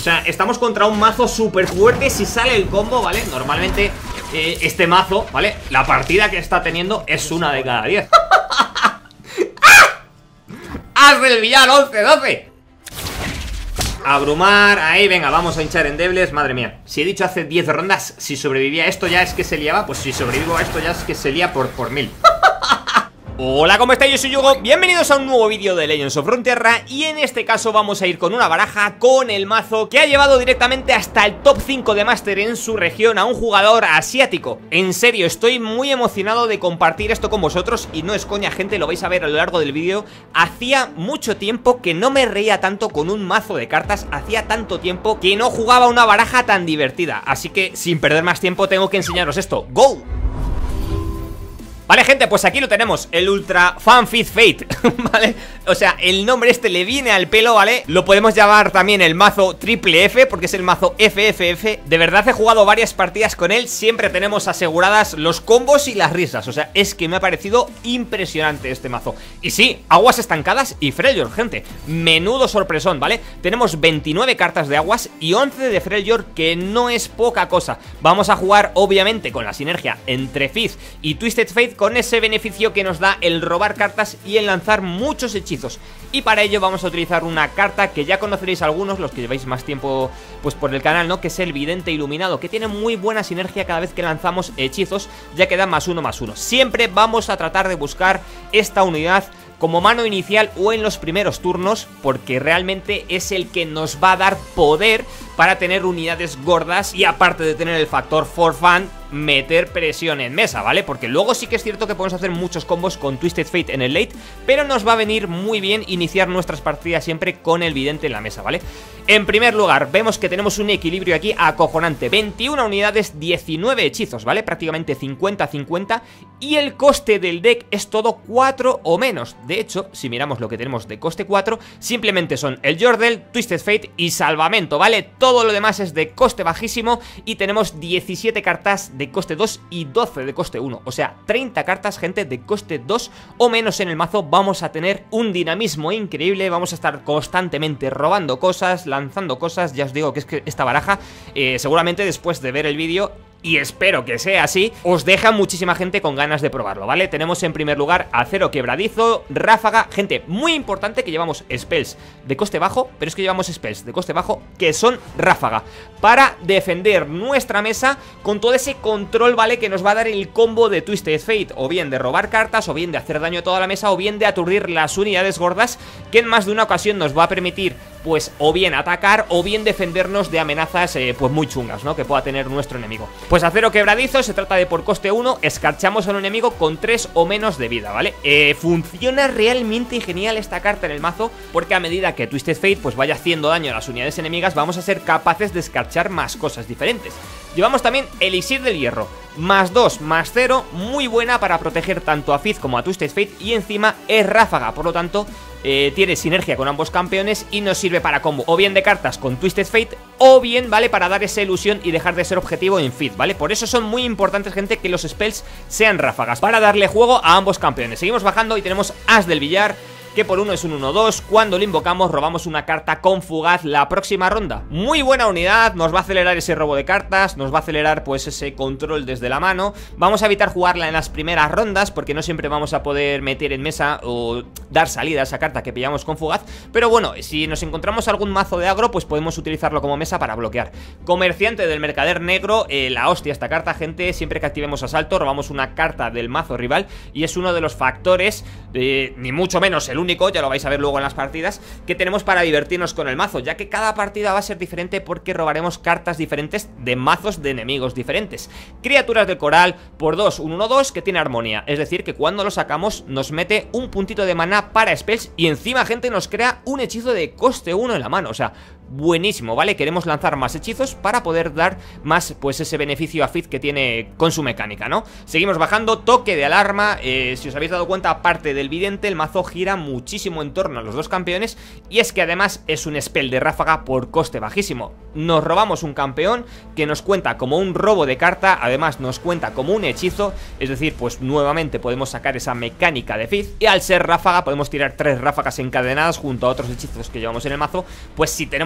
sea, estamos contra un mazo súper fuerte. Si sale el combo, ¿vale? Normalmente este mazo, ¿vale? La partida que está teniendo es una de cada 10. ¡Haz del villano! 11-12. Abrumar, ahí, venga, vamos a hinchar endebles. Madre mía, si he dicho hace 10 rondas, si sobrevivía a esto ya es que se liaba. Pues si sobrevivo a esto ya es que se lía por 1000. Hola, ¿cómo estáis? Yo soy Yugo, bienvenidos a un nuevo vídeo de Legends of Runeterra. Y en este caso vamos a ir con una baraja con el mazo que ha llevado directamente hasta el top 5 de Master en su región a un jugador asiático. En serio, estoy muy emocionado de compartir esto con vosotros. Y no es coña, gente, lo vais a ver a lo largo del vídeo. Hacía mucho tiempo que no me reía tanto con un mazo de cartas. Hacía tanto tiempo que no jugaba una baraja tan divertida. Así que, sin perder más tiempo, tengo que enseñaros esto. ¡Go! Vale, gente, pues aquí lo tenemos, el Ultra Fanfith Fate, ¿vale? O sea, el nombre este le viene al pelo, ¿vale? Lo podemos llamar también el mazo Triple F, porque es el mazo FFF. De verdad he jugado varias partidas con él, siempre tenemos aseguradas los combos y las risas. O sea, es que me ha parecido impresionante este mazo. Y sí, aguas estancadas y Freljord, gente, menudo sorpresón, ¿vale? Tenemos 29 cartas de aguas y 11 de Freljord, que no es poca cosa. Vamos a jugar, obviamente, con la sinergia entre Fizz y Twisted Fate, con ese beneficio que nos da el robar cartas y el lanzar muchos hechizos. Y para ello vamos a utilizar una carta que ya conoceréis algunos, los que lleváis más tiempo pues por el canal, ¿no? Que es el Vidente Iluminado, que tiene muy buena sinergia cada vez que lanzamos hechizos, ya que da +1/+1. Siempre vamos a tratar de buscar esta unidad como mano inicial o en los primeros turnos, porque realmente es el que nos va a dar poder para tener unidades gordas y, aparte de tener el factor for fun, meter presión en mesa, ¿vale? Porque luego sí que es cierto que podemos hacer muchos combos con Twisted Fate en el late, pero nos va a venir muy bien iniciar nuestras partidas siempre con el Vidente en la mesa, ¿vale? En primer lugar, vemos que tenemos un equilibrio aquí acojonante. 21 unidades, 19 hechizos, ¿vale? Prácticamente 50-50. Y el coste del deck es todo 4 o menos. De hecho, si miramos lo que tenemos de coste 4, simplemente son el Yordle, Twisted Fate y Salvamento, ¿vale? Todo lo demás es de coste bajísimo y tenemos 17 cartas de coste 2 y 12 de coste 1. O sea, 30 cartas, gente, de coste 2 o menos en el mazo. Vamos a tener un dinamismo increíble. Vamos a estar constantemente robando cosas, lanzando cosas. Ya os digo que es que esta baraja, seguramente después de ver el vídeo, y espero que sea así, os deja muchísima gente con ganas de probarlo, ¿vale? Tenemos en primer lugar Acero Quebradizo, Ráfaga. Gente, muy importante que llevamos spells de coste bajo, pero es que llevamos spells de coste bajo que son Ráfaga, para defender nuestra mesa con todo ese control, ¿vale? Que nos va a dar el combo de Twisted Fate, o bien de robar cartas, o bien de hacer daño a toda la mesa, o bien de aturdir las unidades gordas, que en más de una ocasión nos va a permitir, pues, o bien atacar o bien defendernos de amenazas, pues, muy chungas, ¿no? Que pueda tener nuestro enemigo. Pues Acero Quebradizo se trata de, por coste 1, escarchamos a un enemigo con 3 o menos de vida, ¿vale? Funciona realmente genial esta carta en el mazo, porque a medida que Twisted Fate pues vaya haciendo daño a las unidades enemigas, vamos a ser capaces de escarchar más cosas diferentes. Llevamos también Elixir del Hierro, +2/+0, muy buena para proteger tanto a Fizz como a Twisted Fate, y encima es Ráfaga, por lo tanto tiene sinergia con ambos campeones y nos sirve para combo o bien de cartas con Twisted Fate, o bien, ¿vale?, para dar esa ilusión y dejar de ser objetivo en Fizz, ¿vale? Por eso son muy importantes, gente, que los spells sean ráfagas, para darle juego a ambos campeones. Seguimos bajando y tenemos As del Billar, que por 1 es un 1-2, cuando lo invocamos robamos una carta con fugaz la próxima ronda. Muy buena unidad, nos va a acelerar ese robo de cartas, nos va a acelerar pues ese control desde la mano. Vamos a evitar jugarla en las primeras rondas, porque no siempre vamos a poder meter en mesa o dar salida a esa carta que pillamos con fugaz, pero bueno, si nos encontramos algún mazo de agro, pues podemos utilizarlo como mesa para bloquear. Comerciante del Mercader Negro, la hostia esta carta, gente. Siempre que activemos asalto robamos una carta del mazo rival, y es uno de los factores, ni mucho menos el único, ya lo vais a ver luego en las partidas, que tenemos para divertirnos con el mazo, ya que cada partida va a ser diferente porque robaremos cartas diferentes de mazos de enemigos diferentes. Criaturas del Coral, por 2, un 1-2 que tiene armonía, es decir, que cuando lo sacamos nos mete un puntito de maná para spells y encima, gente, nos crea un hechizo de coste 1 en la mano. O sea, buenísimo, ¿vale? Queremos lanzar más hechizos para poder dar más, pues, ese beneficio a Fizz que tiene con su mecánica, ¿no? Seguimos bajando, Toque de Alarma. Si os habéis dado cuenta, aparte del Vidente, el mazo gira muchísimo en torno a los dos campeones, y es que además es un spell de ráfaga por coste bajísimo. Nos robamos un campeón que nos cuenta como un robo de carta, además nos cuenta como un hechizo, es decir, pues nuevamente podemos sacar esa mecánica de Fizz, y al ser ráfaga podemos tirar 3 ráfagas encadenadas junto a otros hechizos que llevamos en el mazo. Pues si tenemos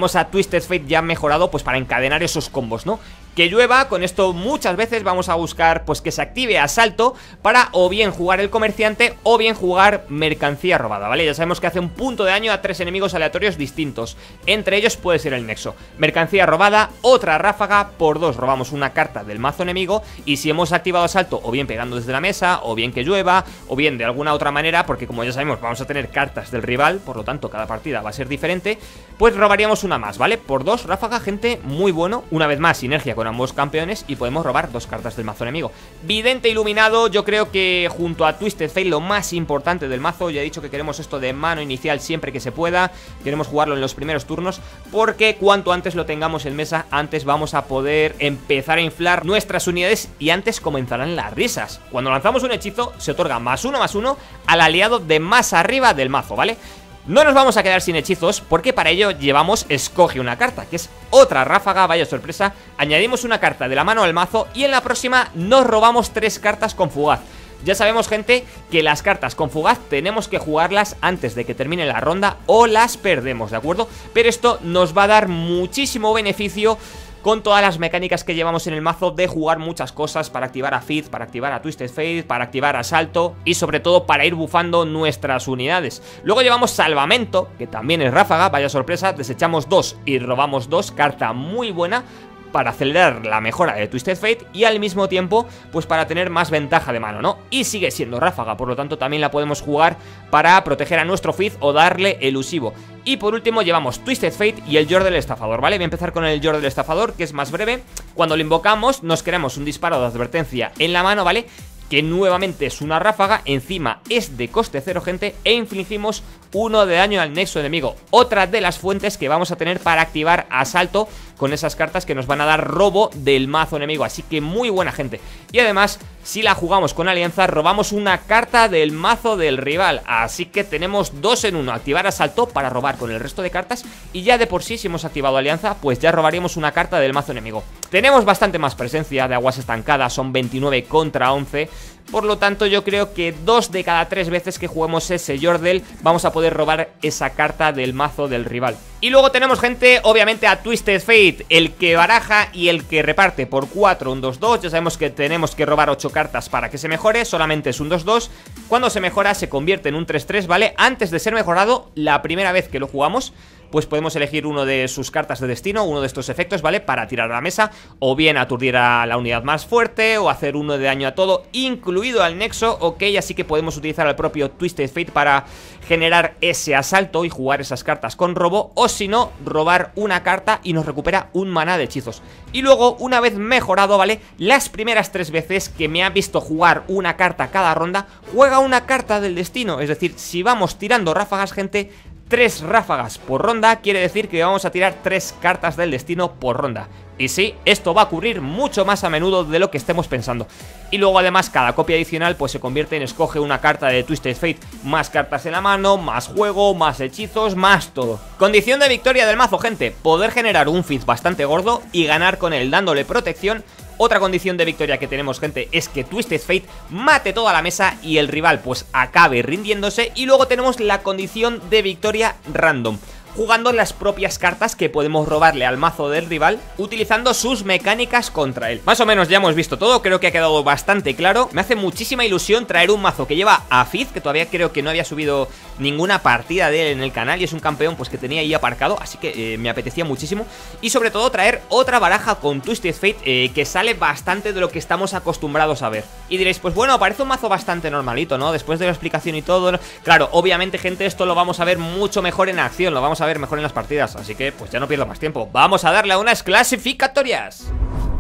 tenemos a Twisted Fate ya mejorado pues para encadenar esos combos, ¿no? Que llueva, con esto muchas veces vamos a buscar pues que se active asalto para o bien jugar el comerciante o bien jugar mercancía robada, ¿vale? Ya sabemos que hace un punto de daño a 3 enemigos aleatorios distintos. Entre ellos puede ser el nexo. Mercancía robada, otra ráfaga, por 2 robamos una carta del mazo enemigo. Y si hemos activado asalto, o bien pegando desde la mesa, o bien que llueva, o bien de alguna otra manera, porque como ya sabemos vamos a tener cartas del rival, por lo tanto cada partida va a ser diferente, pues robaríamos una más, ¿vale? Por 2 ráfaga, gente, muy bueno. Una vez más, sinergia con ambos campeones y podemos robar 2 cartas del mazo enemigo. Vidente iluminado, yo creo que junto a Twisted Fate lo más importante del mazo. Ya he dicho que queremos esto de mano inicial siempre que se pueda, queremos jugarlo en los primeros turnos, porque cuanto antes lo tengamos en mesa, antes vamos a poder empezar a inflar nuestras unidades y antes comenzarán las risas. Cuando lanzamos un hechizo se otorga +1/+1 al aliado de más arriba del mazo, ¿vale? No nos vamos a quedar sin hechizos porque para ello llevamos escoge una carta, que es otra ráfaga, vaya sorpresa. Añadimos una carta de la mano al mazo y en la próxima nos robamos 3 cartas con fugaz. Ya sabemos, gente, que las cartas con fugaz tenemos que jugarlas antes de que termine la ronda o las perdemos, ¿de acuerdo? Pero esto nos va a dar muchísimo beneficio con todas las mecánicas que llevamos en el mazo de jugar muchas cosas para activar a Fizz, para activar a Twisted Fate, para activar asalto y sobre todo para ir bufando nuestras unidades. Luego llevamos salvamento, que también es ráfaga, vaya sorpresa, desechamos 2 y robamos 2, carta muy buena para acelerar la mejora de Twisted Fate y al mismo tiempo pues para tener más ventaja de mano, ¿no? Y sigue siendo ráfaga, por lo tanto también la podemos jugar para proteger a nuestro Fizz o darle elusivo. Y por último llevamos Twisted Fate y el Yor del Estafador, ¿vale? Voy a empezar con el Yor del Estafador, que es más breve. Cuando lo invocamos nos creamos un disparo de advertencia en la mano, ¿vale? Que nuevamente es una ráfaga, encima es de coste 0, gente, e infligimos 1 de daño al nexo enemigo. Otra de las fuentes que vamos a tener para activar asalto con esas cartas que nos van a dar robo del mazo enemigo, así que muy buena, gente. Y además, si la jugamos con alianza, robamos una carta del mazo del rival, así que tenemos 2 en 1, activar asalto para robar con el resto de cartas y ya de por sí, si hemos activado alianza, pues ya robaríamos una carta del mazo enemigo. Tenemos bastante más presencia de aguas estancadas, son 29 contra 11. Por lo tanto yo creo que 2 de cada 3 veces que juguemos ese Yordle vamos a poder robar esa carta del mazo del rival. Y luego tenemos, gente, obviamente a Twisted Fate, el que baraja y el que reparte por 4 un 2-2. Ya sabemos que tenemos que robar 8 cartas para que se mejore, solamente es un 2-2. Cuando se mejora se convierte en un 3-3, ¿vale? Antes de ser mejorado, la primera vez que lo jugamos, pues podemos elegir uno de sus cartas de destino, uno de estos efectos, ¿vale? Para tirar a la mesa, o bien aturdir a la unidad más fuerte, o hacer 1 de daño a todo, incluido al nexo, ok, así que podemos utilizar al propio Twisted Fate para generar ese asalto y jugar esas cartas con robo, o si no, robar una carta y nos recupera un maná de hechizos. Y luego, una vez mejorado, ¿vale? Las primeras 3 veces que me ha visto jugar una carta cada ronda, juega una carta del destino, es decir, si vamos tirando ráfagas, gente, 3 ráfagas por ronda quiere decir que vamos a tirar 3 cartas del destino por ronda. Y sí, esto va a ocurrir mucho más a menudo de lo que estemos pensando. Y luego además cada copia adicional pues se convierte en escoge una carta de Twisted Fate. Más cartas en la mano, más juego, más hechizos, más todo. Condición de victoria del mazo, gente: poder generar un Fizz bastante gordo y ganar con él dándole protección. Otra condición de victoria que tenemos, gente, es que Twisted Fate mate toda la mesa y el rival pues acabe rindiéndose. Y luego tenemos la condición de victoria random, jugando las propias cartas que podemos robarle al mazo del rival, utilizando sus mecánicas contra él. Más o menos ya hemos visto todo, creo que ha quedado bastante claro. Me hace muchísima ilusión traer un mazo que lleva a Fizz, que todavía creo que no había subido ninguna partida de él en el canal, y es un campeón pues que tenía ahí aparcado, así que me apetecía muchísimo. Y sobre todo traer otra baraja con Twisted Fate, que sale bastante de lo que estamos acostumbrados a ver. Y diréis, pues bueno, parece un mazo bastante normalito, ¿no? Después de la explicación y todo, ¿no? Claro, obviamente, gente, esto lo vamos a ver mucho mejor en acción, lo vamos a ver mejor en las partidas, así que pues ya no pierdo más tiempo. Vamos a darle a unas clasificatorias.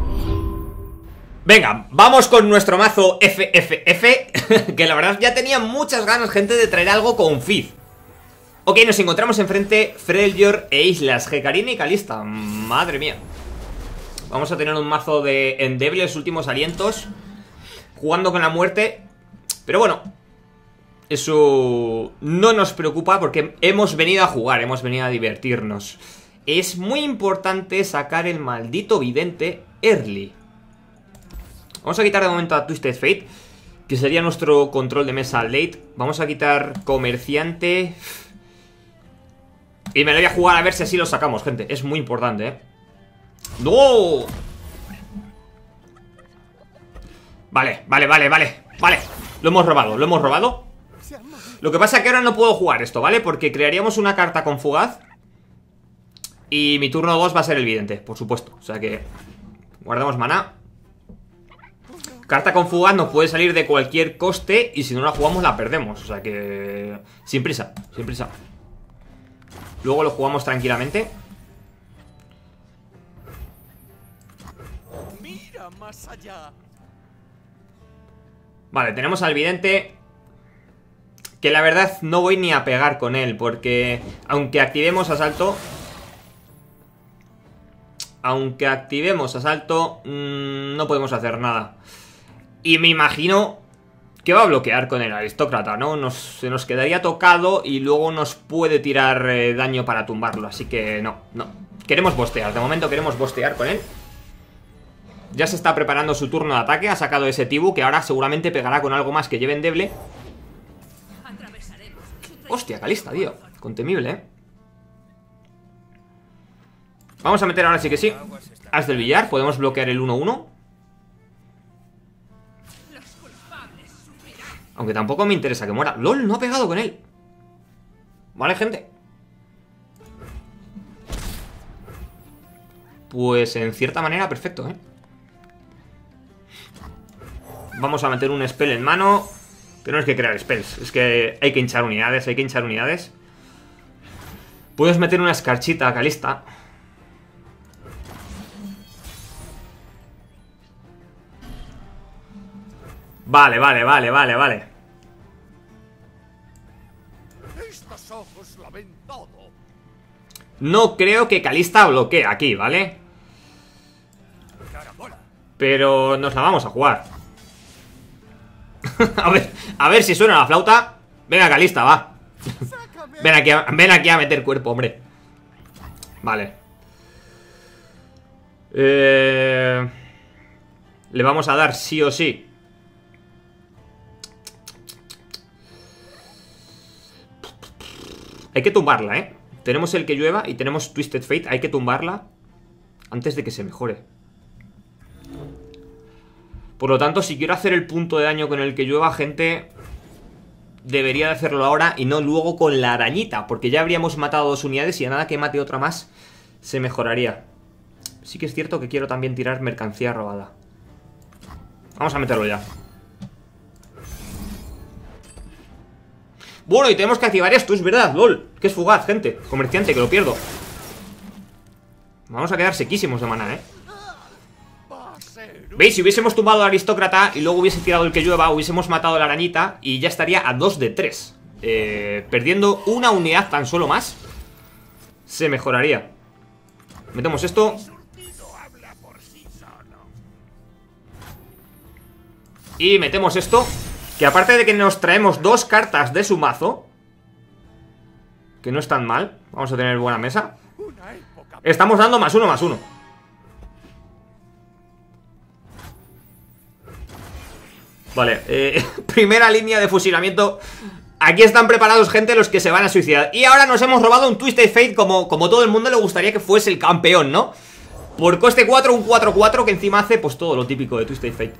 Venga, vamos con nuestro mazo FFF, que la verdad ya tenía muchas ganas, gente, de traer algo con Fizz. Ok, nos encontramos enfrente Freljord e Islas, Hecarim y Kalista. Madre mía. Vamos a tener un mazo de endebles últimos alientos, jugando con la muerte. Pero bueno, eso no nos preocupa porque hemos venido a jugar, hemos venido a divertirnos. Es muy importante sacar el maldito vidente early. Vamos a quitar de momento a Twisted Fate, que sería nuestro control de mesa late. Vamos a quitar comerciante. Y me lo voy a jugar a ver si así lo sacamos, gente. Es muy importante, ¡No! Vale. Lo hemos robado. Lo que pasa es que ahora no puedo jugar esto, ¿vale? Porque crearíamos una carta con fugaz. Y mi turno 2 va a ser el vidente, por supuesto. O sea que guardamos maná. Carta con fugaz nos puede salir de cualquier coste. Y si no la jugamos la perdemos. O sea que... sin prisa. Luego lo jugamos tranquilamente. Mira más allá. Vale, tenemos al vidente, que la verdad no voy ni a pegar con él, porque aunque activemos asalto, no podemos hacer nada. Y me imagino que va a bloquear con el aristócrata, ¿no? Se nos quedaría tocado y luego nos puede tirar daño para tumbarlo. Así que no. Queremos bostear, de momento queremos bostear con él. Ya se está preparando su turno de ataque. Ha sacado ese Tibu que ahora seguramente pegará con algo más que lleve endeble. Hostia, Kalista, tío. Contemible, ¿eh? Vamos a meter ahora sí que sí As del billar, podemos bloquear el 1-1. Aunque tampoco me interesa que muera. ¡Lol! No ha pegado con él. Vale, gente. Pues en cierta manera perfecto, ¿eh? Vamos a meter un spell en mano. Pero no es que crear spells, es que hay que hinchar unidades, Puedes meter una escarchita a Kalista. Vale. Estos ojos lo ven todo. No creo que Kalista bloquee aquí, ¿vale? Pero nos la vamos a jugar. a ver si suena la flauta. Venga, Kalista, va. Ven aquí a meter cuerpo, hombre. Vale. Le vamos a dar sí o sí. Hay que tumbarla, ¿eh? Tenemos el que llueva y tenemos Twisted Fate. Hay que tumbarla antes de que se mejore. Por lo tanto, si quiero hacer el punto de daño con el que llueva, gente, debería de hacerlo ahora y no luego con la arañita, porque ya habríamos matado 2 unidades y a nada que mate otra más se mejoraría. Sí que es cierto que quiero también tirar mercancía robada. Vamos a meterlo ya. Bueno, y tenemos que activar esto, es verdad, lol. Que es fugaz, gente, comerciante, que lo pierdo. Vamos a quedar sequísimos de maná, ¿Veis? Si hubiésemos tumbado al aristócrata y luego hubiese tirado el que llueva, hubiésemos matado a la arañita y ya estaría a 2 de 3. Perdiendo una unidad tan solo más, se mejoraría. Metemos esto. Y metemos esto, que aparte de que nos traemos 2 cartas de su mazo, que no es tan mal, vamos a tener buena mesa. Estamos dando +1/+1. Vale, primera línea de fusilamiento. Aquí están preparados, gente, los que se van a suicidar. Y ahora nos hemos robado un Twisted Fate como todo el mundo le gustaría que fuese el campeón, ¿no? Por coste 4, un 4-4 que encima hace pues todo lo típico de Twisted Fate.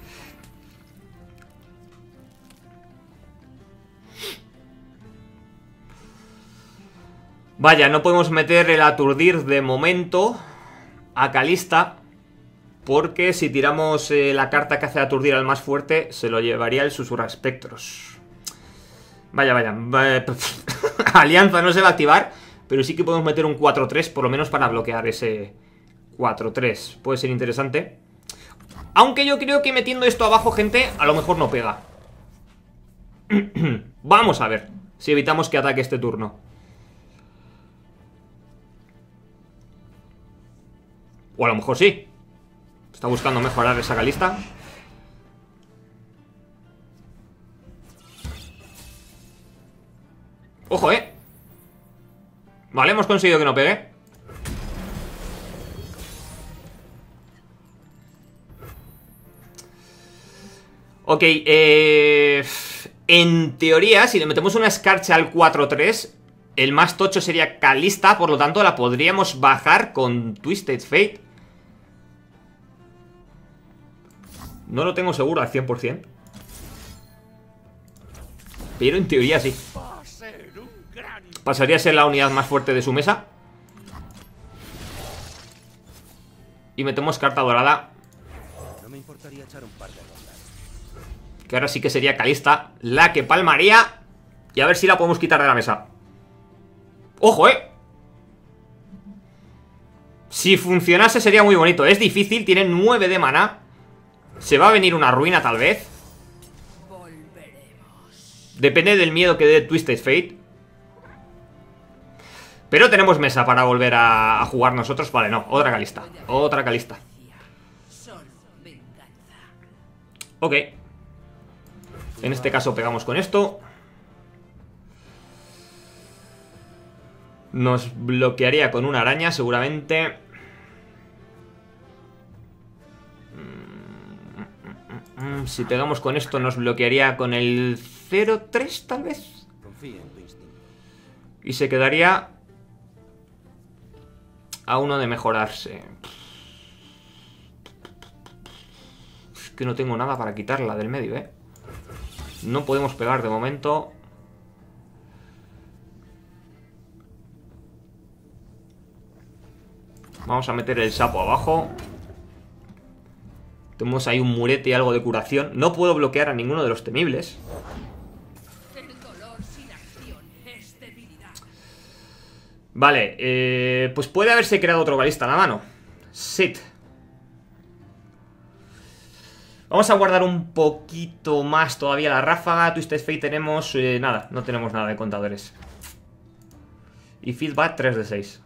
Vaya, no podemos meter el aturdir de momento a Kalista, porque si tiramos la carta que hace aturdir al más fuerte, se lo llevaría el susurraespectros. Vaya. Alianza no se va a activar, pero sí que podemos meter un 4-3, por lo menos para bloquear ese 4-3. Puede ser interesante. Aunque yo creo que metiendo esto abajo, gente, a lo mejor no pega. Vamos a ver si evitamos que ataque este turno. O a lo mejor sí. Está buscando mejorar esa Kalista. Ojo, Vale, hemos conseguido que no pegue. Ok, en teoría, si le metemos una escarcha al 4-3, El más tocho sería Kalista, por lo tanto la podríamos bajar con Twisted Fate. No lo tengo seguro al 100%. Pero en teoría sí. Va a ser un gran... Pasaría a ser la unidad más fuerte de su mesa. Y metemos carta dorada. No me importaría echar un par de rondas. Que ahora sí que sería Kalista la que palmaría. Y a ver si la podemos quitar de la mesa. ¡Ojo, Si funcionase sería muy bonito. Es difícil, tiene 9 de maná. Se va a venir una ruina tal vez. Depende del miedo que dé Twisted Fate. Pero tenemos mesa para volver a jugar nosotros. Vale, no, otra Kalista. Otra Kalista. Ok. En este caso pegamos con esto. Nos bloquearía con una araña seguramente. Si pegamos con esto nos bloquearía con el 0-3 tal vez. Confía en tu instinto. Y se quedaría a uno de mejorarse. Es que no tengo nada para quitarla del medio, No podemos pegar de momento. Vamos a meter el sapo abajo. Tenemos ahí un murete y algo de curación. No puedo bloquear a ninguno de los temibles. Vale, pues puede haberse creado otro balista en la mano. Sit. Vamos a guardar un poquito más todavía la ráfaga. Twisted Fate tenemos... nada, no tenemos nada de contadores. Y feedback 3 de 6.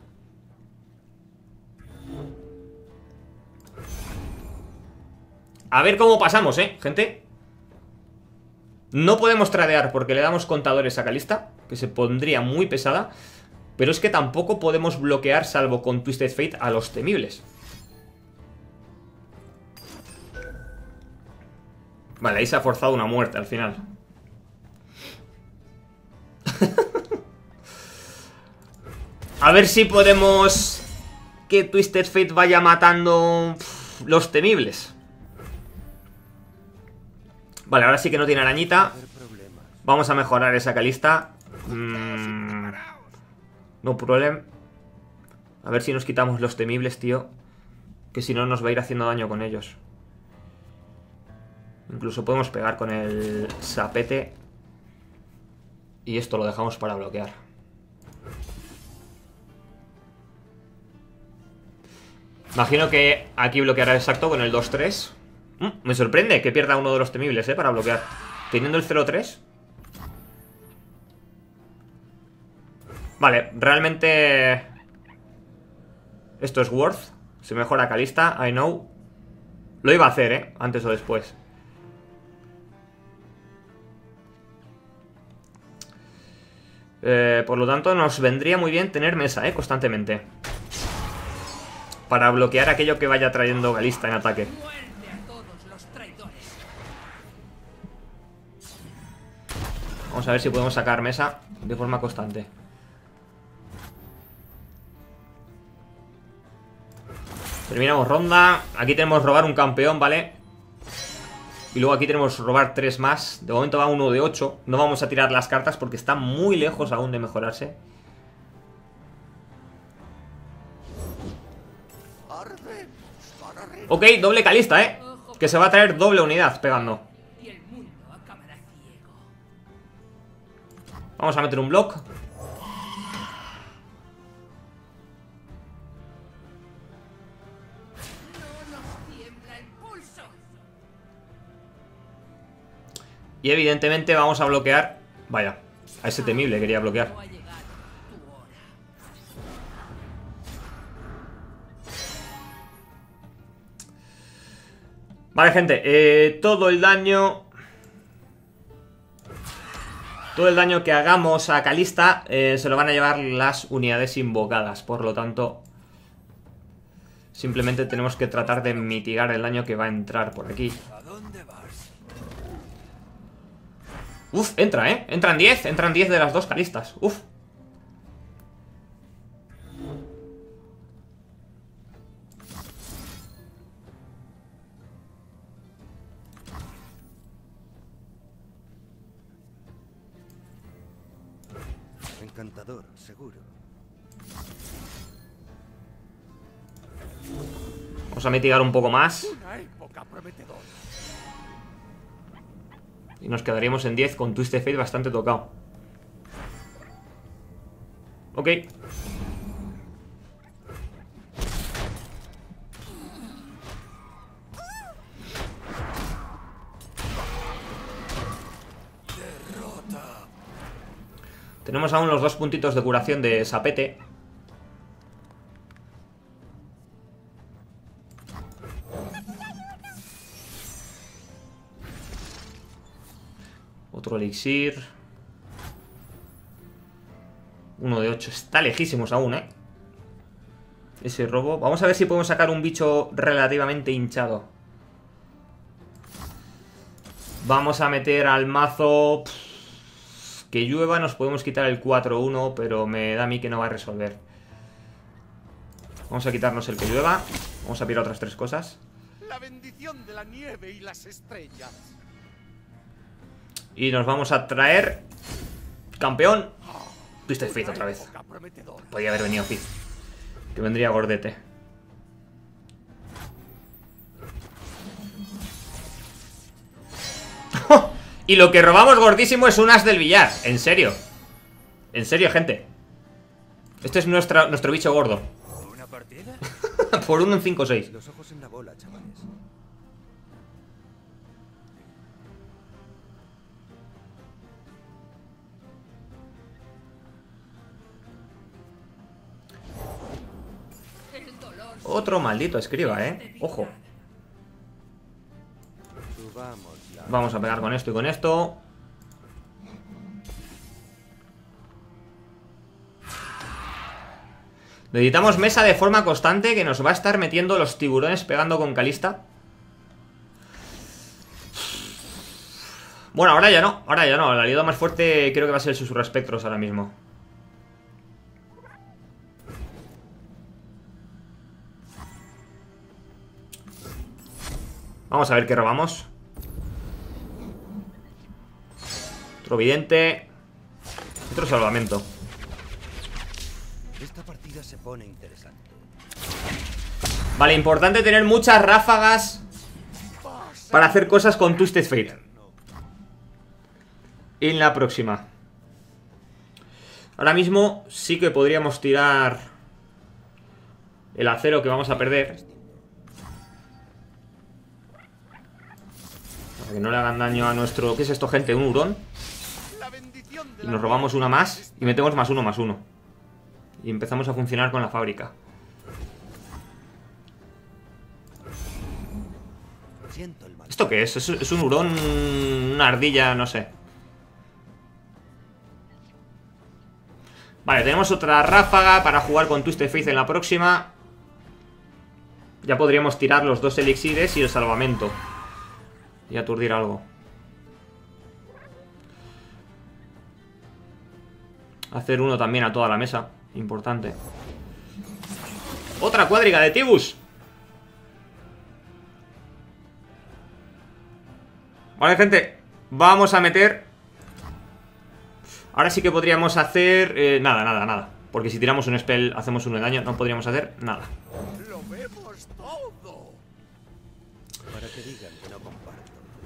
A ver cómo pasamos, gente. No podemos tradear porque le damos contadores a Kalista, que se pondría muy pesada. Pero es que tampoco podemos bloquear, salvo con Twisted Fate, a los temibles. Vale, ahí se ha forzado una muerte al final. A ver si podemos que Twisted Fate vaya matando los temibles. Vale, ahora sí que no tiene arañita. Vamos a mejorar esa Kalista. No problem. A ver si nos quitamos los temibles, tío. Que si no nos va a ir haciendo daño con ellos. Incluso podemos pegar con el sapete. Y esto lo dejamos para bloquear. Imagino que aquí bloqueará exacto con el 2-3. Me sorprende que pierda uno de los temibles, para bloquear. Teniendo el 0-3. Vale, realmente esto es worth. Se mejora Kalista, I know. Lo iba a hacer, antes o después. Por lo tanto nos vendría muy bien tener mesa, constantemente. Para bloquear aquello que vaya trayendo Kalista en ataque. Vamos a ver si podemos sacar mesa de forma constante. Terminamos ronda. Aquí tenemos robar un campeón, ¿vale? Y luego aquí tenemos robar 3 más. De momento va uno de 8. No vamos a tirar las cartas porque está muy lejos aún de mejorarse. Ok, doble Kalista, que se va a traer doble unidad pegando. Vamos a meter un block. Y evidentemente vamos a bloquear. Vaya, a ese temible quería bloquear. Vale, gente, todo el daño que hagamos a Kalista se lo van a llevar las unidades invocadas. Por lo tanto, simplemente tenemos que tratar de mitigar el daño que va a entrar por aquí. Uf, entra, entran 10 de las dos Kalistas. Uf. encantador, seguro. Vamos a mitigar un poco más. Una época prometedora. Y nos quedaríamos en 10 con Twisted Fate bastante tocado. Ok. Tenemos aún los 2 puntitos de curación de Sapete. Otro elixir. 1 de 8. Está lejísimos aún, ¿eh? Ese robo. Vamos a ver si podemos sacar un bicho relativamente hinchado. Vamos a meter al mazo... Que llueva, nos podemos quitar el 4-1, pero me da a mí que no va a resolver. Vamos a quitarnos el que llueva. Vamos a pillar otras 3 cosas. La bendición de la nieve y las estrellas. Y nos vamos a traer... Campeón. Twisted Fate otra vez. Época prometedora. Podría haber venido Fizz. Que vendría gordete. Y lo que robamos gordísimo es un as del billar. En serio. En serio, gente. Este es nuestro bicho gordo. ¿Una partida? Por 1 en 5 o 6. Los ojos en la bola, chavales. Otro maldito escriba, ojo. Subamos ya. Vamos a pegar con esto y con esto. Necesitamos mesa de forma constante, que nos va a estar metiendo los tiburones pegando con Calista. Bueno, ahora ya no. El aliado más fuerte creo que va a ser el Susurro Espectros ahora mismo. Vamos a ver qué robamos. Otro vidente. Otro salvamento. Esta partida se pone interesante. Vale, importante tener muchas ráfagas para hacer cosas con Twisted Fate. En la próxima. Ahora mismo sí que podríamos tirar el acero que vamos a perder, para que no le hagan daño a nuestro... ¿Qué es esto, gente? ¿Un hurón? Y nos robamos una más y metemos +1/+1. Y empezamos a funcionar con la fábrica. ¿Esto qué es? ¿Es un hurón? ¿Una ardilla? No sé. Vale, tenemos otra ráfaga para jugar con Twisted Fate en la próxima. Ya podríamos tirar los 2 elixires y el salvamento y aturdir algo. Hacer uno también a toda la mesa. Importante. Otra cuadriga de Tibus. Vale, gente. Vamos a meter... Ahora sí que podríamos hacer... nada. Porque si tiramos un spell, hacemos 1 de daño. No podríamos hacer nada. Lo vemos todo. Para que digan que no comparto.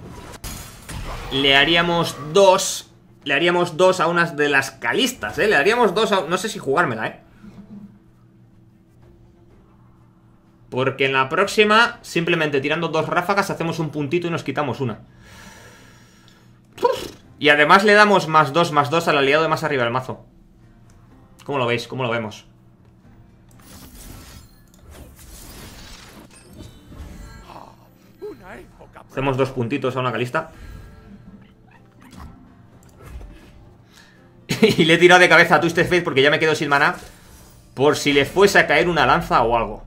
Le haríamos 2. Le haríamos 2 a unas de las calistas, Le haríamos 2 a... No sé si jugármela, Porque en la próxima, simplemente tirando 2 ráfagas, hacemos un puntito y nos quitamos una. Y además le damos +2/+2 al aliado de más arriba del mazo. ¿Cómo lo veis? ¿Cómo lo vemos? Hacemos 2 puntitos a una calista. Y le he tirado de cabeza a Twisted Fate porque ya me quedo sin maná, por si le fuese a caer una lanza o algo.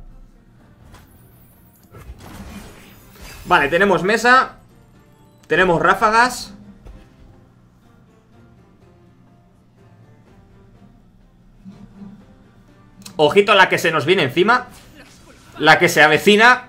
Vale, tenemos mesa. Tenemos ráfagas. Ojito a la que se nos viene encima. La que se avecina.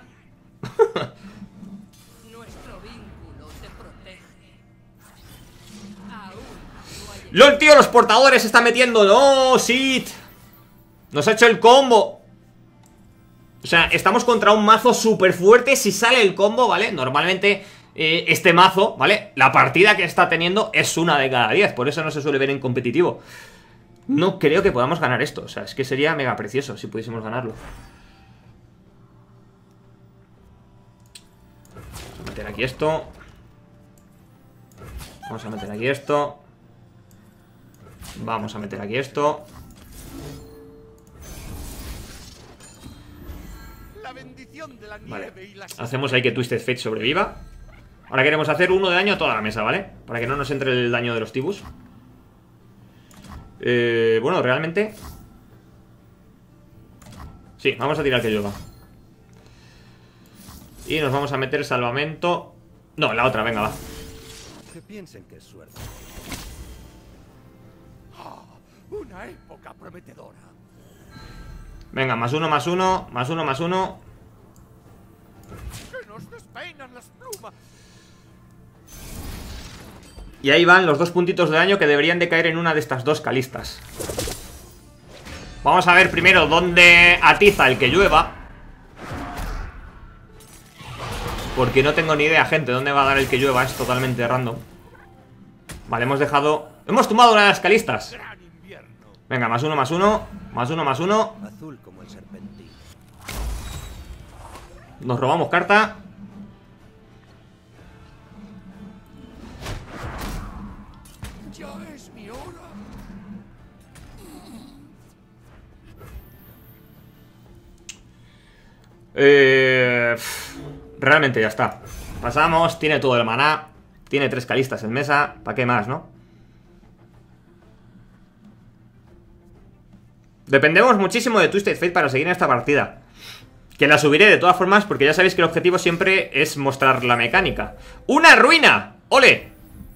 Nuestro vínculo te protege. Aún no ha ¡Lol, tío! Los portadores se están metiendo. ¡No, Sid! Nos ha hecho el combo. O sea, estamos contra un mazo súper fuerte. Si sale el combo, ¿vale? Normalmente este mazo, ¿vale? La partida que está teniendo es una de cada 10. Por eso no se suele ver en competitivo. No creo que podamos ganar esto. O sea, es que sería mega precioso si pudiésemos ganarlo. Vamos a meter aquí esto. Vamos a meter aquí esto. Vamos a meter aquí esto. La bendición de la Vale, nieve y las hacemos ahí que Twisted Fate sobreviva. Ahora queremos hacer 1 de daño a toda la mesa, ¿vale? Para que no nos entre el daño de los tibus. Bueno, realmente sí, vamos a tirar que llueva. Y nos vamos a meter salvamento. No, la otra, venga, va. Que piensen que es suerte. una época prometedora. Venga, más uno, más uno. Más uno, más uno. Que nos despeinan las plumas. Y ahí van los 2 puntitos de daño que deberían de caer en una de estas 2 calistas. Vamos a ver primero dónde atiza el que llueva. Porque no tengo ni idea, gente, dónde va a dar el que llueva. Es totalmente random. Vale, hemos dejado... Hemos tumbado una de las calistas. Gran invierno. Venga, más uno, más uno. Más uno, más uno. Azul como el serpentín. Nos robamos carta. Ya es mi hora. Realmente ya está. Pasamos, tiene todo el maná. Tiene 3 calistas en mesa. ¿Para qué más, no? Dependemos muchísimo de Twisted Fate para seguir en esta partida. Que la subiré de todas formas, porque ya sabéis que el objetivo siempre es mostrar la mecánica. ¡Una ruina! ¡Ole!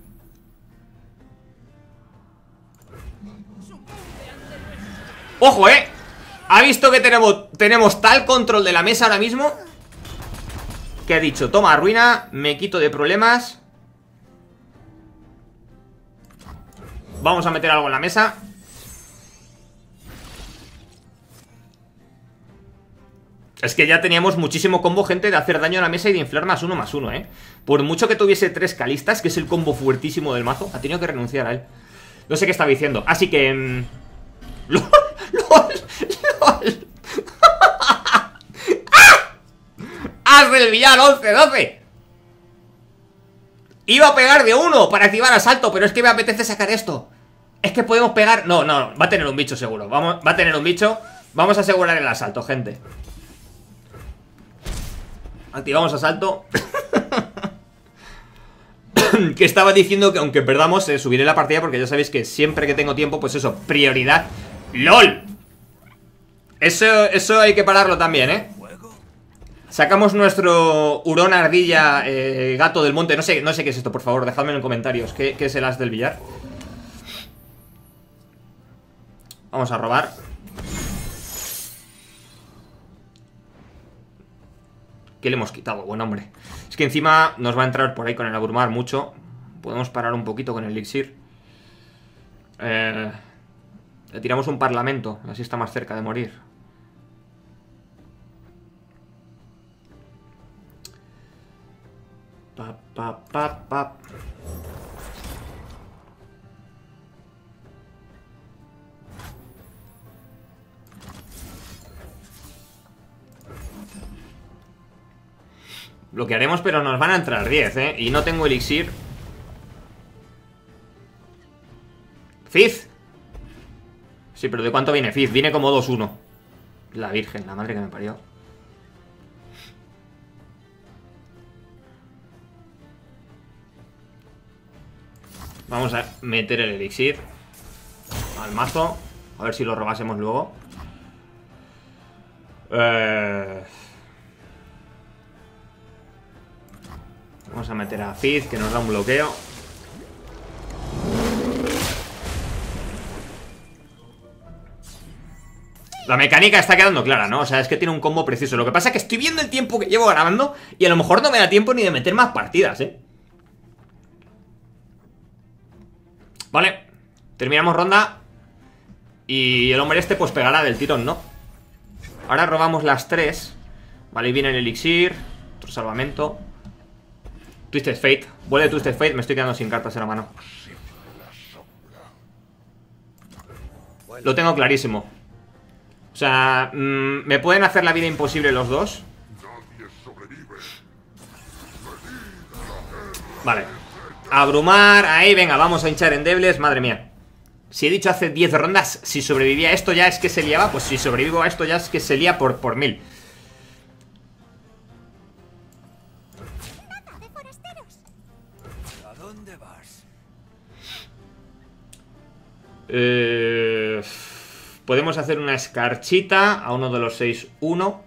¡Ojo, eh! ¿Ha visto que tenemos tal control de la mesa ahora mismo? Que ha dicho, toma, ruina, me quito de problemas. Vamos a meter algo en la mesa. Es que ya teníamos muchísimo combo, gente, de hacer daño a la mesa y de inflar más uno, ¿eh? Por mucho que tuviese 3 calistas, que es el combo fuertísimo del mazo, ha tenido que renunciar a él. No sé qué estaba diciendo, así que... ¡Lol! ¡Lol! ¡Lol! ¡As del billar! ¡11-12! Iba a pegar de 1 para activar asalto, pero es que me apetece sacar esto. Es que podemos pegar... No, no, va a tener un bicho seguro. Va a tener un bicho. Vamos a asegurar el asalto, gente. Activamos asalto. Que estaba diciendo que aunque perdamos, subiré la partida, porque ya sabéis que siempre que tengo tiempo, pues eso, prioridad. ¡LOL! Eso hay que pararlo también, ¿eh? Sacamos nuestro hurón ardilla gato del monte. No sé qué es esto, por favor, dejadme en comentarios. ¿Qué es el as del billar? Vamos a robar. ¿Qué le hemos quitado? Buen hombre. Es que encima nos va a entrar por ahí con el abrumar mucho. Podemos parar un poquito con el elixir. Le tiramos un parlamento. Así está más cerca de morir. Pa. Lo que haremos, pero nos van a entrar 10, ¿eh? Y no tengo elixir. ¿Fizz? Sí, pero ¿de cuánto viene Fizz? Viene como 2-1. La virgen, la madre que me parió. Vamos a meter el elixir al mazo. A ver si lo robásemos luego. Vamos a meter a Fizz, que nos da un bloqueo. La mecánica está quedando clara, ¿no? O sea, es que tiene un combo preciso. Lo que pasa es que estoy viendo el tiempo que llevo grabando y a lo mejor no me da tiempo ni de meter más partidas, ¿eh? Vale. Terminamos ronda. Y el hombre este pues pegará del tirón, ¿no? Ahora robamos las 3. Vale, y viene el elixir. Otro salvamento. Twisted Fate. Vuelve Twisted Fate. Me estoy quedando sin cartas en la mano. Lo tengo clarísimo. O sea, me pueden hacer la vida imposible los dos. Vale. Abrumar. Ahí, venga, vamos a hinchar endebles. Madre mía. Si he dicho hace 10 rondas, si sobrevivía a esto ya es que se liaba. Pues si sobrevivo a esto ya es que se lía por 1000. ¿A dónde vas? Podemos hacer una escarchita a uno de los 6-1.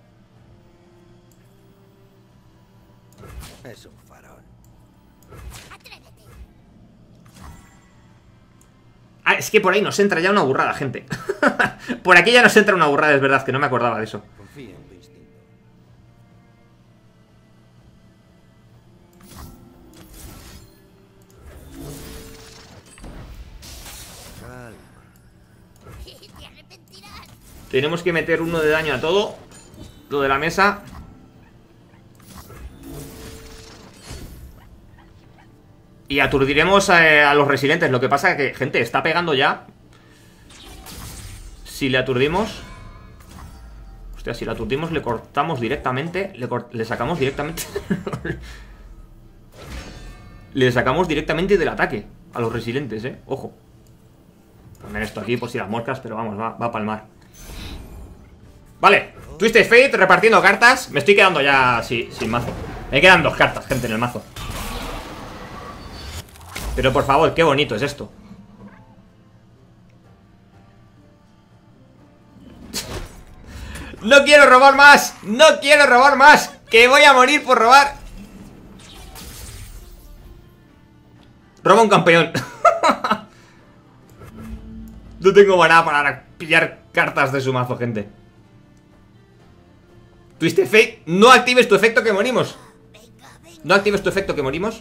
Es un farol. Ah, es que por ahí nos entra ya una burrada, gente. Por aquí ya nos entra una burrada, es verdad, que no me acordaba de eso. Confía en tu instinto. Calma. Te arrepentirás. Tenemos que meter uno de daño a todo. Lo de la mesa. Y aturdiremos a los resilientes. Lo que pasa es que, gente, está pegando ya. Si le aturdimos... Hostia, si le aturdimos le cortamos directamente. Le sacamos directamente... Le sacamos directamente del ataque a los resilientes, ojo. Poner esto aquí por si las moscas, pero vamos, va a palmar. Vale, Twisted Fate repartiendo cartas. Me estoy quedando ya sin mazo. Me quedan 2 cartas, gente, en el mazo. Pero por favor, qué bonito es esto. No quiero robar más. No quiero robar más. Que voy a morir por robar. Roba un campeón. No tengo maná para pillar cartas de su mazo, gente. Twisted Fate, no actives tu efecto que morimos. No actives tu efecto que morimos.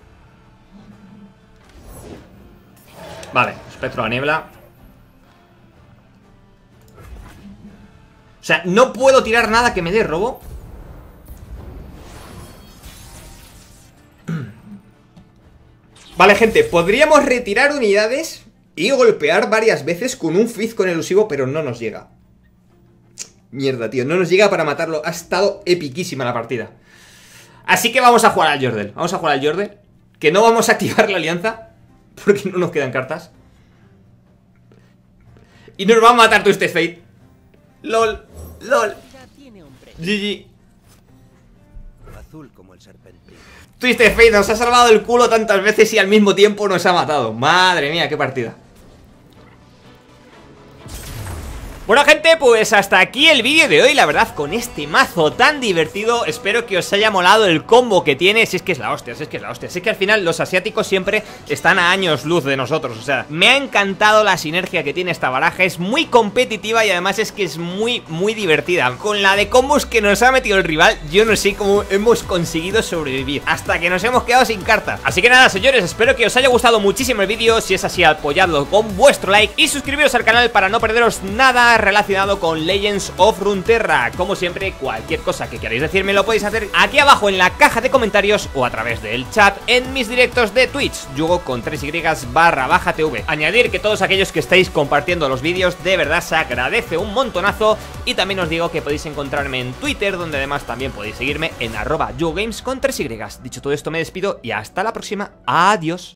Vale, espectro a niebla. O sea, no puedo tirar nada que me dé robo. Vale, gente, podríamos retirar unidades y golpear varias veces con un Fizz con elusivo, pero no nos llega. Mierda, tío, no nos llega para matarlo. Ha estado epiquísima la partida. Así que vamos a jugar al Yordle. Vamos a jugar al Yordle. Que no vamos a activar la alianza porque no nos quedan cartas. Y nos va a matar Twisted Fate. LOL, LOL. GG. Azul como el serpentín. Twisted Fate nos ha salvado el culo tantas veces y al mismo tiempo nos ha matado. Madre mía, qué partida. Bueno, gente, pues hasta aquí el vídeo de hoy, la verdad, con este mazo tan divertido. Espero que os haya molado el combo que tiene. Si es que es la hostia, si es que es la hostia. Si es que al final los asiáticos siempre están a años luz de nosotros. O sea, me ha encantado la sinergia que tiene esta baraja. Es muy competitiva y además es que es muy divertida. Con la de combos que nos ha metido el rival, yo no sé cómo hemos conseguido sobrevivir hasta que nos hemos quedado sin cartas. Así que nada, señores, espero que os haya gustado muchísimo el vídeo. Si es así, apoyadlo con vuestro like y suscribiros al canal para no perderos nada relacionado con Legends of Runeterra. Como siempre, cualquier cosa que queráis decirme lo podéis hacer aquí abajo en la caja de comentarios o a través del chat en mis directos de Twitch, Yugo con 3y/tv. Añadir que todos aquellos que estáis compartiendo los vídeos de verdad se agradece un montonazo. Y también os digo que podéis encontrarme en Twitter, donde además también podéis seguirme en @yugogames con 3y. Dicho todo esto, me despido y hasta la próxima. Adiós.